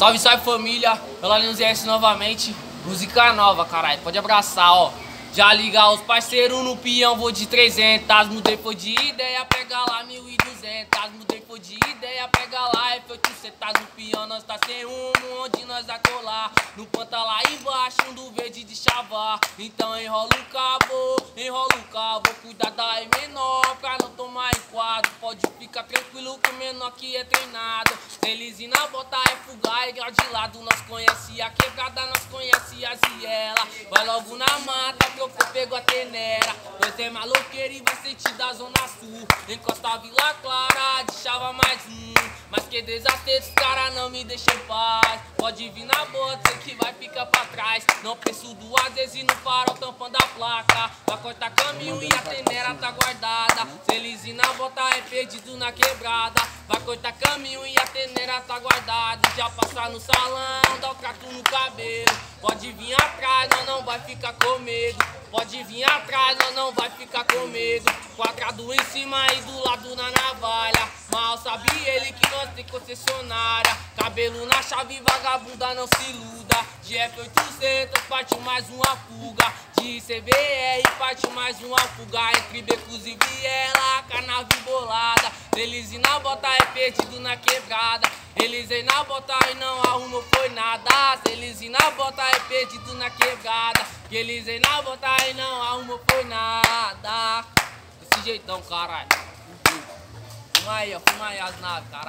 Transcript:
Salve, salve família, pela Linus S novamente, música nova, caralho, pode abraçar, ó. Já liga os parceiros no peão, vou de 300, mudei foi de ideia, pega lá 1.200, mudei foi de ideia, pega lá F800, no peão nós tá sem rumo, onde nós vai colar, no panta lá embaixo, um do verde de chavar, então enrola o cabo, cuidar da E menor, pra não tomar enquadro, pode ficar tranquilo que o menor que é treinado, eles e na bota é fugar e grau de lado, nós conhece a quebrada, nós conhece a ziela, vai logo na mata, pegou a tenera, nós é maloqueiro e vai sentir da zona sul. Encosta a Vila Clara, deixava mais um. Mas que desastre, esse cara não me deixa em paz. Pode vir na bota, sei que vai ficar pra trás. Não penso duas vezes e no farol tampando a placa. Vai cortar caminho e a tenera tá guardada. Se eles ir na bota é perdido na quebrada. Vai cortar caminho e a tenera tá guardada. Já passar no salão, dá o trato no cabelo. Pode vir atrás, nós não vai ficar com medo. Pode vir atrás, nós não vai ficar com medo. Quadrado em cima e do lado na navalha. Mal sabe ele que nós tem concessionária. Cabelo na chave, vagabunda não se iluda. De F800 parte mais uma fuga. De CVR parte mais uma fuga. Entre becos e viela, canave bolada. Eles e na bota é perdido na quebrada. Eles aí na bota e não arrumou foi nada. Se eles e na bota é perdido na quebrada. Que eles aí na bota e não arrumou foi nada. Desse jeitão, caralho. Fuma aí, ó, fuma aí as naves, caralho.